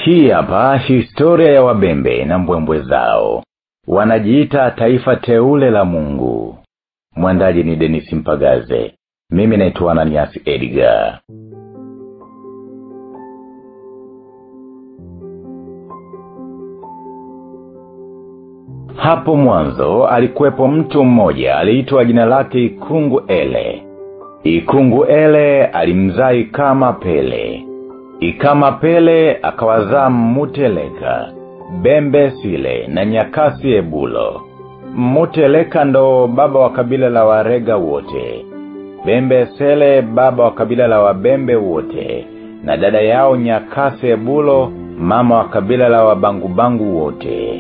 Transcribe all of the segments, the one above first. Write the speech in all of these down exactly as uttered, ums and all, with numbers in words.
Hii hapa historia ya Wabembe na mbwembwe zao. Wanajiita taifa teule la Mungu. Mwandaji ni Dennis Mpagaze. Mimi naitwa Ananias Edgar. Hapo mwanzo alikuwepo mtu mmoja aliitwa jina lake Ikungu Ele. Ikungu Ele alimzaa Ikama Pele. Ikama Pele akawazaa Muteleka, Bembe Sile na Nyakasi Ebulo. Muteleka ndo baba wa kabila la Warega wote. Bembe Sile baba wa kabila la Wabembe wote. Na dada yao Nyakasi Ebulo mama wa kabila la Wabangubangu wote.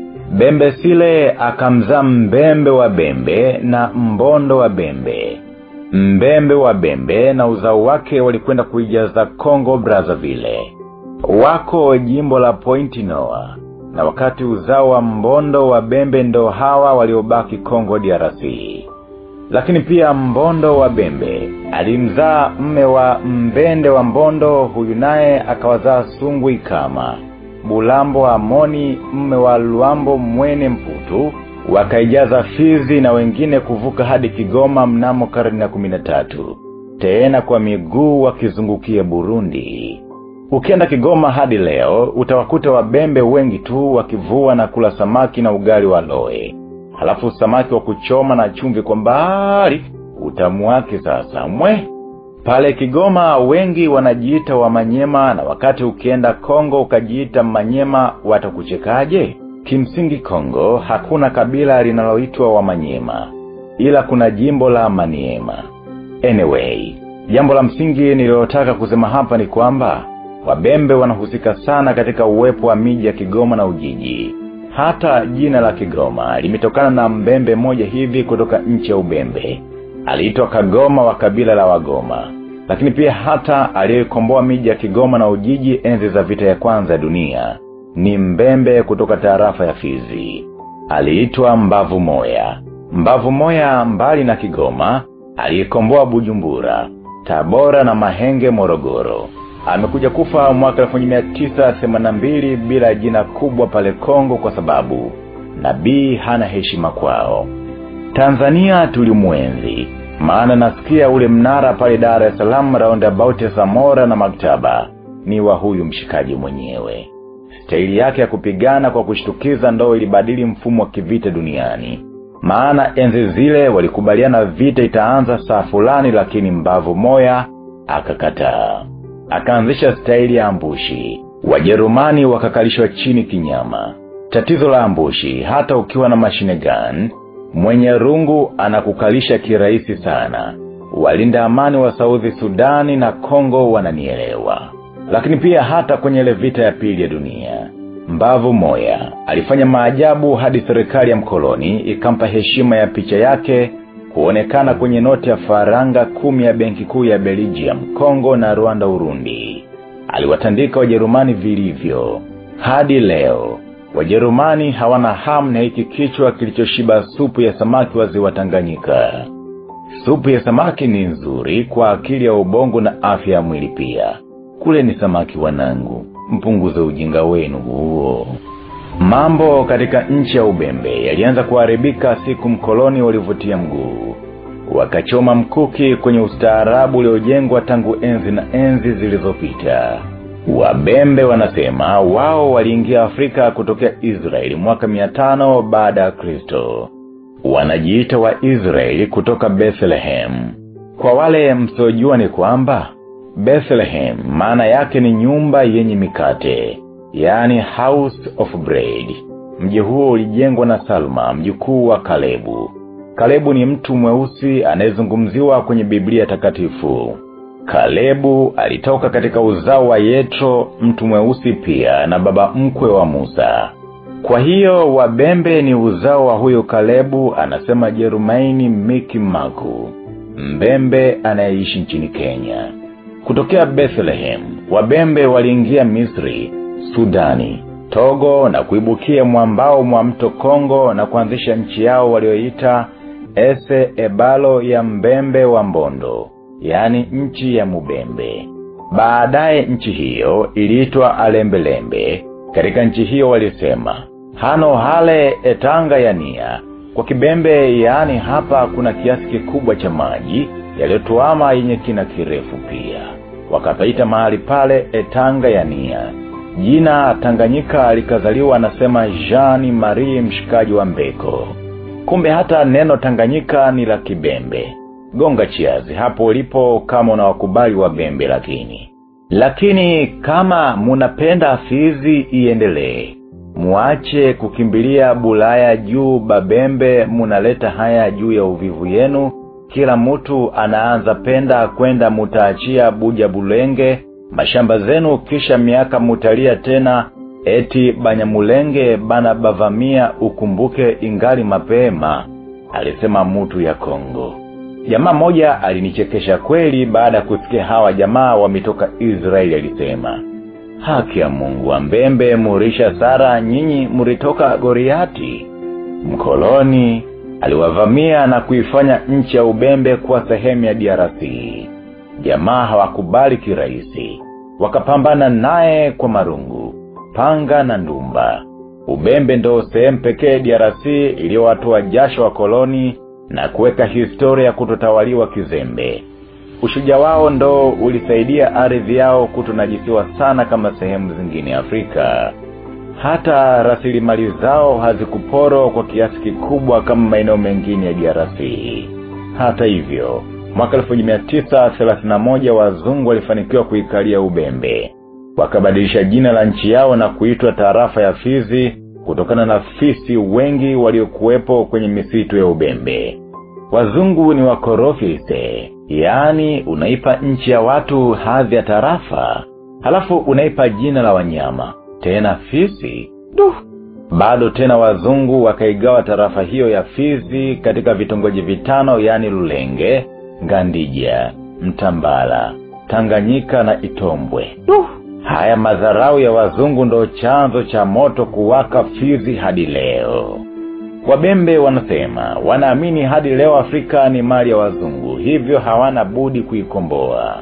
Bembe Sile akamzaa Mbembe wa Bembe na Mbondo wa Bembe. Mbembe wa Bembe na uzao wake walikwenda kuijaza Kongo Brazzaville. Wako jimbo la Point Noa. Na wakati uzao wa Mbondo wa Bembe ndo hawa waliobaki Kongo D R C. Lakini pia Mbondo wa Bembe alimzaa mme wa Mbende wa Mbondo, huyu naye akawazaa Sungu Ikama. Bulambo Amoni mme wa Luambo Mwene Mputu wakaijaza Fizi na wengine kuvuka hadi Kigoma mnamo karne ya kumi na tatu. Tena kwa miguu wakizungukia Burundi. Ukienda Kigoma hadi leo utawakuta Wabembe wengi tu wakivua na kula samaki na ugali wa loe. Halafu samaki wa kuchoma na chumvi kwa mbali, utamu wake sasa mwe. Pale Kigoma wengi wanajiita Wamanyema, na wakati ukienda Kongo ukajiita Manyema watakuchekaje? Kimsingi Kongo hakuna kabila linaloitwa Wamanyema, ila kuna jimbo la Maniema. Anyway, jambo la msingi nililotaka kusema hapa ni kwamba Wabembe wanahusika sana katika uwepo wa miji ya Kigoma na Ujiji. Hata jina la Kigoma limetokana na Mbembe moja hivi kutoka nchi ya Ubembe. Aliitwa Kagoma wa kabila la Wagoma. Lakini pia hata aliyekomboa miji ya Kigoma na Ujiji enzi za vita ya kwanza dunia ni Mbembe kutoka tarafa ya Fizi. Aliitwa Mbavu Moya. Mbavu Moya mbali na Kigoma aliyekomboa Bujumbura, Tabora na Mahenge Morogoro. Amekuja kufa mwaka elfu moja mia tisa themanini na mbili bila jina kubwa pale Kongo kwa sababu nabii hana heshima kwao. Tanzania tulimwenzi, maana nasikia ule mnara pale Dar es Salaam roundabout ya Samora na Maktaba ni wa huyu mshikaji mwenyewe. Staili yake ya kupigana kwa kushtukiza ndo ilibadili mfumo wa kivita duniani. Maana enzi zile walikubaliana vita itaanza saa fulani, lakini Mbavu Moya akakataa. Akaanzisha staili ya ambushi. Wajerumani wakakalishwa chini kinyama. Tatizo la ambushi, hata ukiwa na machine gun, mwenye rungu anakukalisha kirahisi sana. Walinda amani wa South Sudani na Kongo wananielewa. Lakini pia hata kwenye ile vita ya pili ya dunia, Mbavu Moya alifanya maajabu hadi serikali ya mkoloni ikampa heshima ya picha yake kuonekana kwenye noti ya faranga kumi ya benki kuu ya Belgium, Kongo na Rwanda Urundi. Aliwatandika Wajerumani vilivyo. Hadi leo Wajerumani hawana hamu na hiki kichwa kilichoshiba supu ya samaki wa ziwa Tanganyika. Supu ya samaki ni nzuri kwa akili ya ubongo na afya ya mwili pia. Kule ni samaki wanangu, mpunguze ujinga wenu huo. Mambo katika nchi ya Ubembe yalianza kuharibika siku mkoloni walivutia mguu. Wakachoma mkuki kwenye ustaarabu uliojengwa tangu enzi na enzi zilizopita. Wabembe wanasema wao waliingia Afrika kutokea Israeli mwaka mia tano baada ya Kristo. Wanajiita wa Israeli kutoka Bethlehem. Kwa wale msiojua ni kwamba Bethlehem maana yake ni nyumba yenye mikate, yani house of bread. Mji huo ulijengwa na Salma, mjukuu wa Kalebu. Kalebu ni mtu mweusi anayezungumziwa kwenye Biblia takatifu. Kalebu alitoka katika uzao wa Yetro, mtu mweusi pia na baba mkwe wa Musa. Kwa hiyo Wabembe ni uzao wa huyo Kalebu, anasema Jerumaini Miki Maku, Mbembe anayeishi nchini Kenya. Kutokea Bethlehem, Wabembe waliingia Misri, Sudani, Togo na kuibukia mwambao mwa mto Kongo na kuanzisha nchi yao walioita Ese Ebalo ya Mbembe wa Mbondo, yani nchi ya Mubembe. Baadaye nchi hiyo iliitwa Alembelembe. Katika nchi hiyo walisema, hano hale etanga ya nia. Kwa Kibembe yaani hapa kuna kiasi kikubwa cha maji yaliyotuama yenye kina kirefu pia. Wakapaita mahali pale etanga ya nia. Jina Tanganyika likazaliwa anasema Jean Marie mshikaji wa Mbeko. Kumbe hata neno Tanganyika ni la Kibembe. Gonga chiazi hapo ulipo kama unawakubali wa Bembe lakini. Lakini kama munapenda Fizi iendelee, muache kukimbilia Bulaya juu Babembe munaleta haya juu ya uvivu yenu. Kila mtu anaanza penda kwenda mutaachia Buja Bulenge mashamba zenu kisha miaka mutalia tena eti Banyamulenge bana bavamia ukumbuke ingali mapema, alisema mtu ya Kongo. Jamaa moja alinichekesha kweli baada kusikia hawa jamaa wametoka Israeli. Alisema, haki ya Mungu wa Mbembe murisha Sara nyinyi muritoka Goriati. Mkoloni aliwavamia na kuifanya nchi ya Ubembe kuwa sehemu ya D R C. Jamaa hawakubali kirahisi. Wakapambana naye kwa marungu, panga na ndumba. Ubembe ndo sehemu pekee D R C iliyowatoa jasho wa koloni na kuweka historia kutotawaliwa kizembe. Ushujaa wao ndo ulisaidia ardhi yao kutonajisiwa sana kama sehemu zingine Afrika. Hata rasilimali zao hazikuporo kwa kiasi kikubwa kama maeneo mengine ya D R C. Hata hivyo, mwaka elfu moja mia tisa thelathini na moja wazungu walifanikiwa kuikalia Ubembe. Wakabadilisha jina la nchi yao na kuitwa tarafa ya Fizi kutokana na fisi wengi waliokuwepo kwenye misitu ya Ubembe. Wazungu ni wakorofi ise, yaani unaipa nchi ya watu hadhi ya tarafa, halafu unaipa jina la wanyama, tena fisi. Duh! Bado tena wazungu wakaigawa tarafa hiyo ya Fizi katika vitongoji vitano, yaani Lulenge, Ngandija, Mtambala, Tanganyika na Itombwe. Duh! Haya madharau ya wazungu ndo chanzo cha moto kuwaka Fizi hadi leo. Wabembe wanasema, wanaamini hadi leo Afrika ni mali ya wazungu, hivyo hawana budi kuikomboa.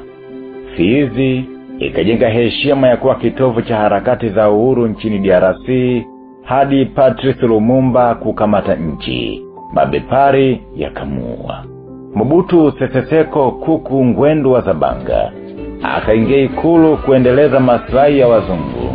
Fizi ikajenga heshima ya kuwa kitovu cha harakati za uhuru nchini D R C hadi Patrice Lumumba kukamata nchi. Mabepari yakamua. Mobutu Sese Seko Kuku Ngwendu wa Zabanga akaingia Ikulu kuendeleza maslahi ya wazungu.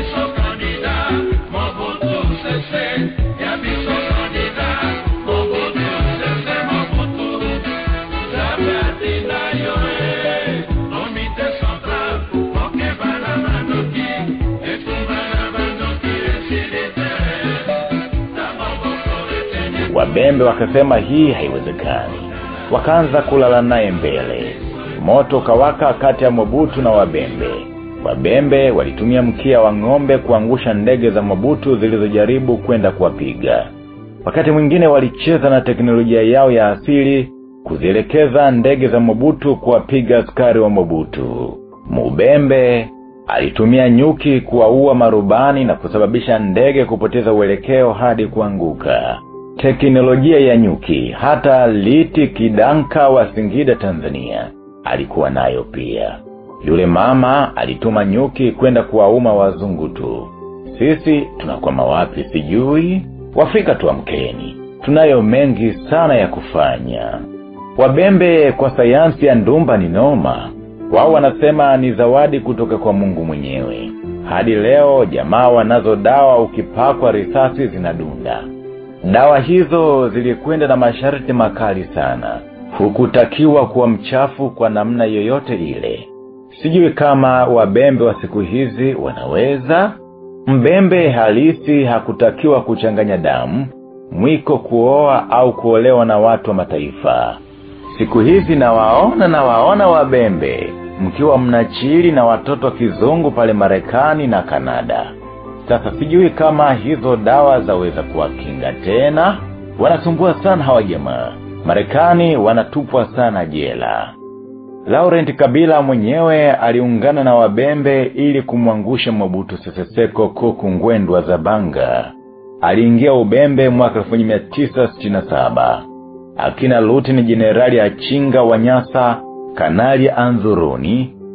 Wabembe wakasema hii haiwezekani. Wakaanza kulala naye mbele. Moto kawaka kati ya Mobutu na Wabembe. Wabembe walitumia mkia wa ng'ombe kuangusha ndege za Mobutu zilizojaribu kwenda kuwapiga. Wakati mwingine walicheza na teknolojia yao ya asili kuzielekeza ndege za Mobutu kuwapiga askari wa Mobutu. Mubembe alitumia nyuki kuwaua marubani na kusababisha ndege kupoteza uelekeo hadi kuanguka. Teknolojia ya nyuki hata Liti Kidanka wa Singida Tanzania alikuwa nayo pia. Yule mama alituma nyuki kwenda kuwauma wazungu tu. Sisi tunakwama wapi sijui? Wafrika tuamkeni, tunayo mengi sana ya kufanya. Wabembe kwa sayansi ya ndumba ni noma. Wao wanasema ni zawadi kutoka kwa Mungu mwenyewe. Hadi leo jamaa wanazo dawa ukipakwa risasi zinadunda. Dawa hizo zilikwenda na masharti makali sana. Hukutakiwa kuwa mchafu kwa namna yoyote ile. Sijui kama Wabembe wa siku hizi wanaweza. Mbembe halisi hakutakiwa kuchanganya damu, mwiko, kuoa au kuolewa na watu wa mataifa. Siku hizi na waona na waona Wabembe mkiwa mnachili na watoto kizungu pale Marekani na Kanada. Sasa sijui kama hizo dawa zaweza kuwakinga tena. Wanasumbua sana hawa jamaa. Marekani wanatupwa sana jela. Laurent Kabila mwenyewe aliungana na Wabembe ili kumwangusha Mobutu Sese Seko Kuku Ngwendu wa Zabanga. Aliingia Ubembe mwaka elfu moja mia tisa sitini na saba. Akina Luteni Jenerali Achinga Wanyasa, Kanali Anzuruni,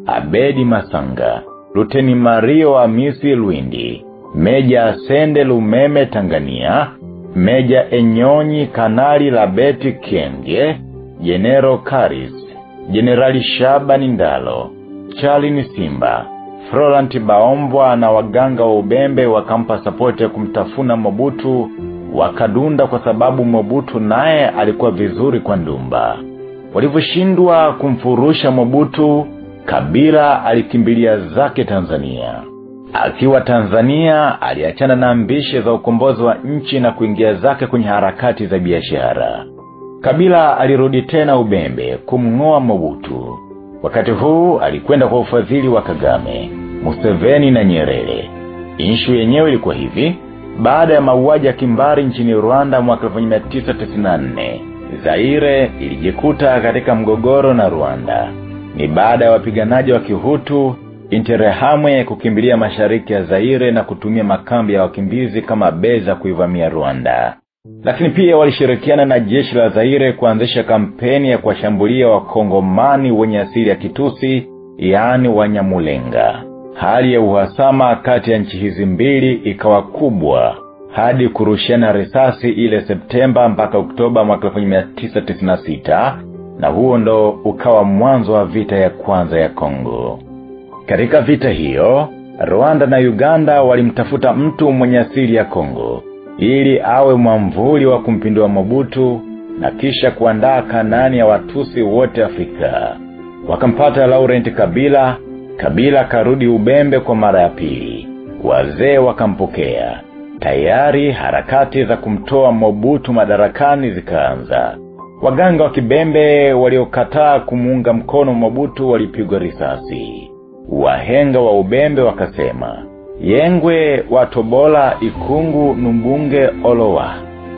Abedi Masanga, Luteni Mario Hamisi Lwindi, Meja Sende Lumeme Tangania, Meja Enyonyi Kanali Labeti Kenge, General Karis, Generali Shabani Ndalo, Charlie Simba, Florent Baombwa na waganga wa Ubembe wakampa support ya kumtafuna Mobutu, wakadunda kwa sababu Mobutu naye alikuwa vizuri kwa ndumba. Walivyoshindwa kumfurusha Mobutu, Kabila alikimbilia zake Tanzania. Akiwa Tanzania aliachana na ambishe za ukombozi wa nchi na kuingia zake kwenye harakati za biashara. Kabila alirudi tena Ubembe kumngoa Mobutu. Wakati huu alikwenda kwa ufadhili wa Kagame, Museveni na Nyerere. Inshu yenyewe ilikuwa hivi: baada ya mauaji ya kimbari nchini Rwanda mwaka elfu moja mia tisa tisini na nne, Zaire ilijikuta katika mgogoro na Rwanda. Ni baada ya wapiganaji wa Kihutu Interahamwe kukimbilia mashariki ya Zaire na kutumia makambi ya wakimbizi kama beza kuivamia Rwanda. Lakini pia walishirikiana na jeshi la Zaire kuanzisha kampeni ya kuwashambulia Wakongomani wenye asili ya Kitusi, yaani Wanyamulenga. Hali ya uhasama kati ya nchi hizi mbili ikawa kubwa hadi kurushiana risasi ile Septemba mpaka Oktoba mwaka elfu moja mia tisa tisini na sita, na huo ndo ukawa mwanzo wa vita ya kwanza ya Kongo. Katika vita hiyo, Rwanda na Uganda walimtafuta mtu mwenye asili ya Kongo ili awe mwamvuli wa kumpindua Mobutu na kisha kuandaa Kanani ya Watusi wote Afrika. Wakampata Laurent Kabila. Kabila karudi Ubembe kwa mara ya pili. Wazee wakampokea. Tayari harakati za kumtoa Mobutu madarakani zikaanza. Waganga wa Kibembe waliokataa kumuunga mkono Mobutu walipigwa risasi. Wahenga wa Ubembe wakasema, Yengwe watobola ikungu numbunge olowa,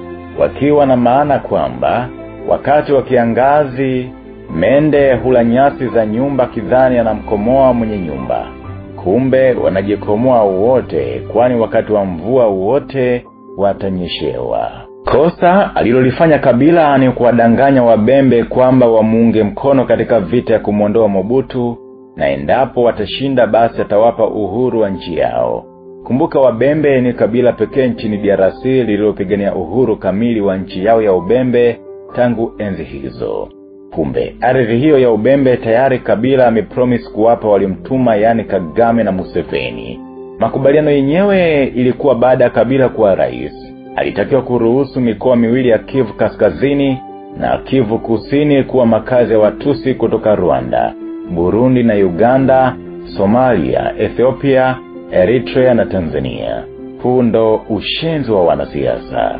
wakiwa na maana kwamba wakati wa kiangazi mende hula nyasi za nyumba kidhani anamkomoa mwenye nyumba, kumbe wanajikomoa wote, kwani wakati wa mvua wote watanyeshewa. Kosa alilolifanya Kabila ni kuwadanganya Wabembe kwamba wamuunge mkono katika vita ya kumwondoa Mobutu, na endapo watashinda basi atawapa uhuru wa nchi yao. Kumbuka Wabembe ni kabila pekee nchini D R C lililopigania uhuru kamili wa nchi yao ya Ubembe tangu enzi hizo. Kumbe ardhi hiyo ya Ubembe tayari Kabila amepromise kuwapa walimtuma, yani Kagame na Museveni. Makubaliano yenyewe ilikuwa baada ya Kabila kuwa rais, alitakiwa kuruhusu mikoa miwili ya Kivu Kaskazini na Kivu Kusini kuwa makazi ya Watusi kutoka Rwanda, Burundi na Uganda, Somalia, Ethiopia, Eritrea na Tanzania. Huu ndo ushenzi wa wanasiasa.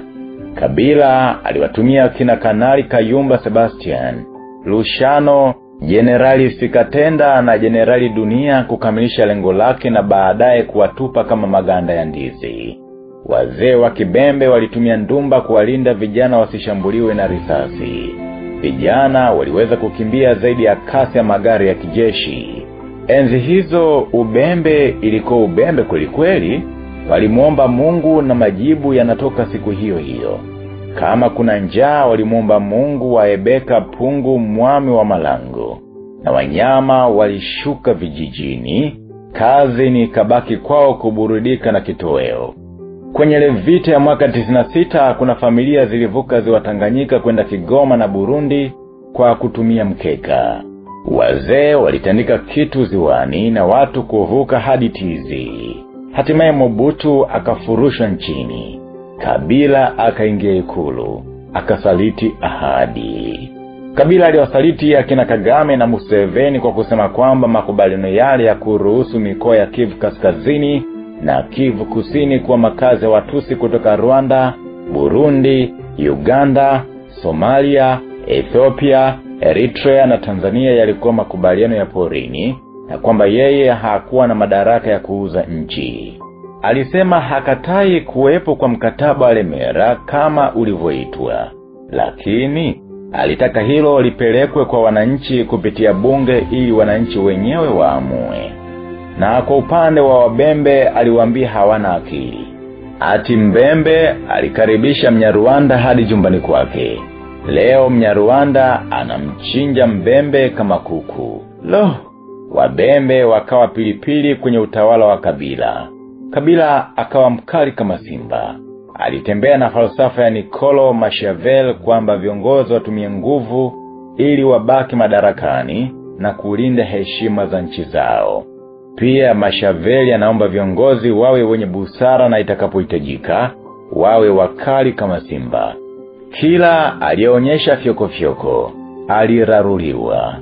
Kabila aliwatumia kina Kanali Kayumba Sebastian, Lushano, Generali Sikatenda na Generali Dunia kukamilisha lengo lake na baadaye kuwatupa kama maganda ya ndizi. Wazee wa Kibembe walitumia ndumba kuwalinda vijana wasishambuliwe na risasi. Vijana waliweza kukimbia zaidi ya kasi ya magari ya kijeshi. Enzi hizo Ubembe ilikuwa Ubembe kweli kweli. Walimuomba Mungu na majibu yanatoka siku hiyo hiyo. Kama kuna njaa walimuomba Mungu wa Ebeka Pungu mwami wa Malango. Na wanyama walishuka vijijini, kazi ni kabaki kwao kuburudika na kitoweo. Kwenye ile vita ya mwaka tisini na sita kuna familia zilivuka ziwa Tanganyika kwenda Kigoma na Burundi kwa kutumia mkeka. Wazee walitandika kitu ziwani na watu kuvuka hadi Tizi. Hatimaye Mobutu akafurushwa nchini. Kabila akaingia Ikulu, akasaliti ahadi. Kabila aliwasaliti akina Kagame na Museveni kwa kusema kwamba makubaliano yale ya kuruhusu mikoa ya Kivu Kaskazini na Kivu Kusini kuwa makazi ya Watusi kutoka Rwanda, Burundi, Uganda, Somalia, Ethiopia, Eritrea na Tanzania yalikuwa makubaliano ya porini, na kwamba yeye hakuwa na madaraka ya kuuza nchi. Alisema hakatai kuwepo kwa mkataba wa Lemera kama ulivyoitwa, lakini alitaka hilo lipelekwe kwa wananchi kupitia bunge ili wananchi wenyewe waamue. Na kwa upande wa Wabembe aliwaambia hawana akili. Ati Mbembe alikaribisha Mnyarwanda hadi jumbani kwake. Leo Mnyarwanda anamchinja Mbembe kama kuku. Lo, Wabembe wakawa pilipili kwenye utawala wa Kabila. Kabila akawa mkali kama simba. Alitembea na falsafa ya Niccolo Machiavelli kwamba viongozi watumie nguvu ili wabaki madarakani na kulinda heshima za nchi zao. Pia Machiavelli anaomba viongozi wawe wenye busara na itakapohitajika wawe wakali kama simba. Kila aliyeonyesha fyoko fyoko aliraruliwa.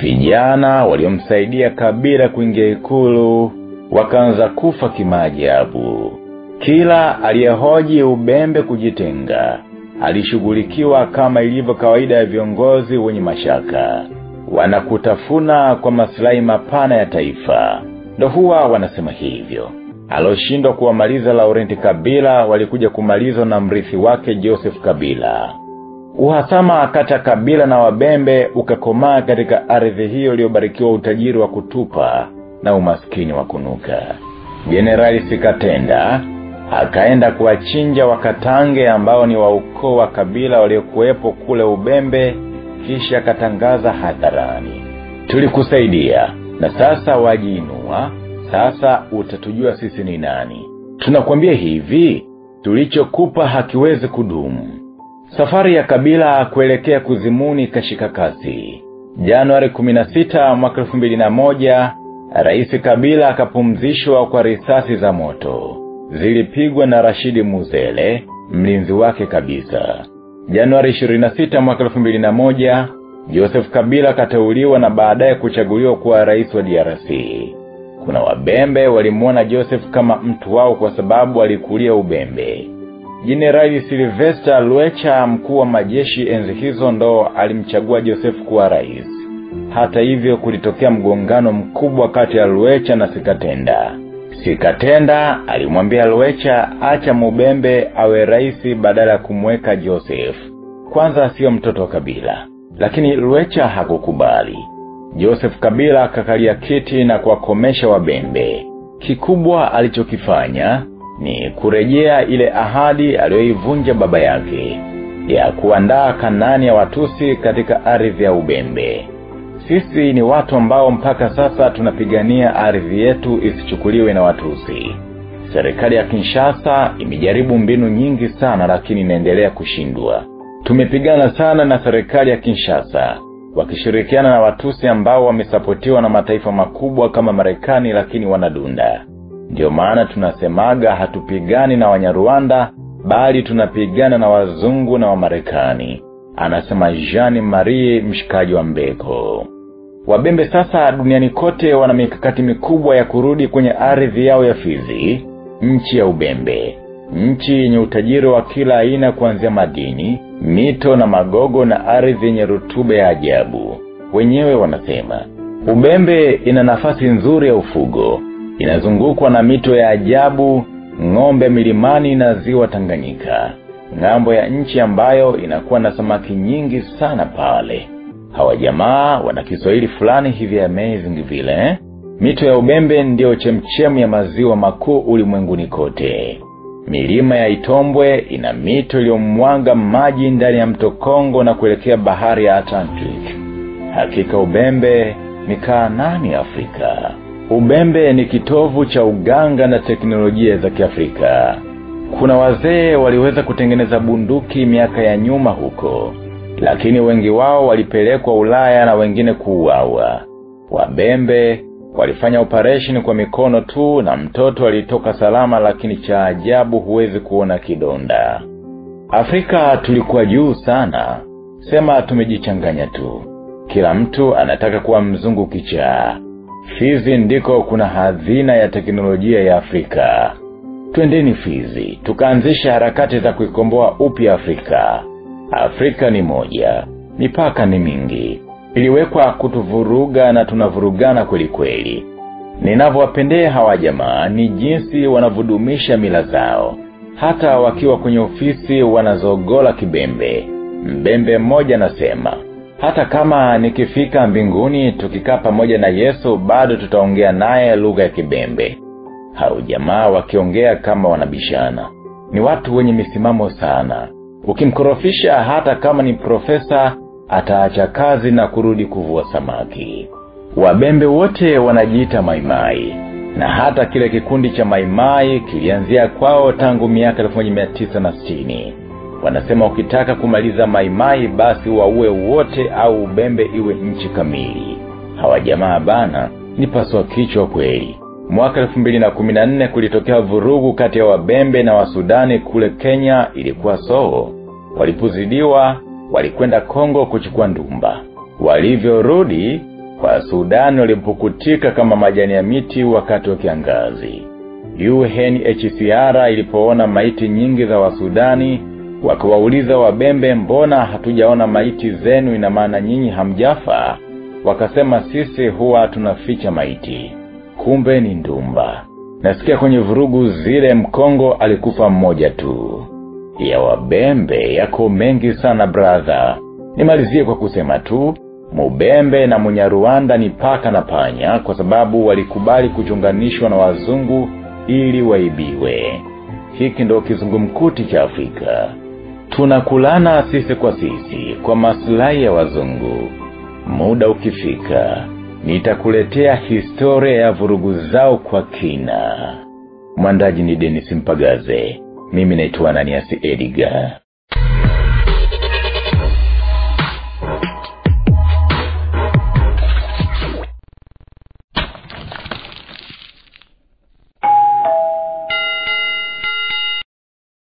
Vijana waliomsaidia Kabila kuingia ikulu wakaanza kufa kimaajabu. Kila aliyehoji Ubembe kujitenga alishughulikiwa kama ilivyo kawaida ya viongozi wenye mashaka. Wanakutafuna kwa maslahi mapana ya taifa. Ndo huwa wanasema hivyo. Aloshindwa kuwamaliza Laurent Kabila walikuja kumalizwa na mrithi wake Joseph Kabila. Uhasama kati ya Kabila na Wabembe ukakomaa katika ardhi hiyo iliyobarikiwa utajiri wa kutupa na umaskini wa kunuka. Jenerali Sikatenda akaenda kuwachinja Wakatange ambao ni wa ukoo wa Kabila waliokuwepo kule Ubembe, kisha akatangaza hadharani, tulikusaidia na sasa wajiinua, sasa utatujua sisi ni nani. Tunakwambia hivi, tulichokupa hakiwezi kudumu. Safari ya Kabila kuelekea kuzimuni kashika kasi. Januari kumi na sita mwaka elfu mbili na moja, Rais Kabila akapumzishwa kwa risasi za moto. Zilipigwa na Rashidi Muzele, mlinzi wake kabisa. Januari ishirini na sita mwaka elfu mbili na moja, Joseph Kabila kateuliwa na baadaye kuchaguliwa kuwa rais wa D R C. Kuna Wabembe walimuona Joseph kama mtu wao kwa sababu alikulia Ubembe. Jenerali Sylvester Luecha, mkuu wa majeshi enzi hizo, ndo alimchagua Joseph kuwa rais. Hata hivyo kulitokea mgongano mkubwa kati ya Luecha na Sikatenda. Sikatenda alimwambia Luecha acha Mubembe awe rais badala ya kumweka Joseph. Kwanza sio mtoto wa Kabila. Lakini Luecha hakukubali. Joseph Kabila akakalia kiti na kuwakomesha Wabembe. Kikubwa alichokifanya ni kurejea ile ahadi aliyoivunja baba yake ya kuandaa Kanani ya Watusi katika ardhi ya Ubembe. Sisi ni watu ambao mpaka sasa tunapigania ardhi yetu isichukuliwe na Watusi. Serikali ya Kinshasa imejaribu mbinu nyingi sana lakini inaendelea kushindwa. Tumepigana sana na serikali ya Kinshasa wakishirikiana na Watusi ambao wamesapotiwa na mataifa makubwa kama Marekani, lakini wanadunda. Ndio maana tunasemaga hatupigani na Wanyarwanda bali tunapigana na wazungu na Wamarekani, anasema Jean Marie, mshikaji wa Mbeko. Wabembe sasa duniani kote wana mikakati mikubwa ya kurudi kwenye ardhi yao ya Fizi, nchi ya Ubembe, nchi yenye utajiri wa kila aina kuanzia madini, mito na magogo na ardhi yenye rutuba ya ajabu. Wenyewe wanasema Ubembe ina nafasi nzuri ya ufugo, inazungukwa na mito ya ajabu, ng'ombe milimani na ziwa Tanganyika, ng'ambo ya nchi ambayo inakuwa na samaki nyingi sana pale. Hawa jamaa wana Kiswahili fulani hivi amazing vile eh? Mito ya Ubembe ndio chemchemu ya maziwa makuu ulimwenguni kote. Milima ya Itombwe ina mito iliyomwaga maji ndani ya mto Kongo na kuelekea bahari ya Atlantic. Hakika Ubembe ni Kanaani Afrika. Ubembe ni kitovu cha uganga na teknolojia za Kiafrika. Kuna wazee waliweza kutengeneza bunduki miaka ya nyuma huko, lakini wengi wao walipelekwa Ulaya na wengine kuuawa. Wabembe walifanya operation kwa mikono tu na mtoto alitoka salama, lakini cha ajabu huwezi kuona kidonda. Afrika tulikuwa juu sana. Sema tumejichanganya tu. Kila mtu anataka kuwa mzungu kichaa. Fizi ndiko kuna hazina ya teknolojia ya Afrika. Twendeni Fizi, tukaanzisha harakati za kuikomboa upya Afrika. Afrika ni moja, mipaka ni mingi. Iliwekwa kutuvuruga na tunavurugana kweli kweli. Ninavyowapendea hawa jamaa ni jinsi wanavudumisha mila zao. Hata wakiwa kwenye ofisi wanazogola Kibembe. Mbembe mmoja nasema, hata kama nikifika mbinguni tukikaa pamoja na Yesu bado tutaongea naye lugha ya Kibembe. Hao jamaa wakiongea kama wanabishana. Ni watu wenye misimamo sana. Ukimkorofisha hata kama ni profesa ataacha kazi na kurudi kuvua samaki. Wabembe wote wanajiita Maimai, na hata kile kikundi cha Maimai kilianzia kwao tangu miaka elfu moja mia tisa na sitini. Wanasema ukitaka kumaliza Maimai basi waue wote au Ubembe iwe nchi kamili. Hawa jamaa bana ni paswa kichwa kweli. Mwaka elfu mbili na kumi na nne kulitokea vurugu kati ya Wabembe na Wasudani kule Kenya. Ilikuwa soo. Walipozidiwa walikwenda Kongo kuchukua ndumba. Walivyorudi kwa Sudani walipukutika kama majani ya miti wakati wa kiangazi. U N H C R ilipoona maiti nyingi za Wasudani wakawauliza Wabembe, mbona hatujaona maiti zenu, ina maana nyinyi hamjafa? Wakasema sisi huwa tunaficha maiti, kumbe ni ndumba. Nasikia kwenye vurugu zile Mkongo alikufa mmoja tu. Ya Wabembe yako mengi sana brother. Nimalizie kwa kusema tu, Mubembe na Munyarwanda ni paka na panya, kwa sababu walikubali kuchunganishwa na wazungu ili waibiwe. Hiki ndo kizungumkuti cha Afrika. Tunakulana sisi kwa sisi kwa maslahi ya wazungu. Muda ukifika nitakuletea historia ya vurugu zao kwa kina. Mwandaji ni Dennis Mpagaze. Mimi naitwa Ananias Edgar.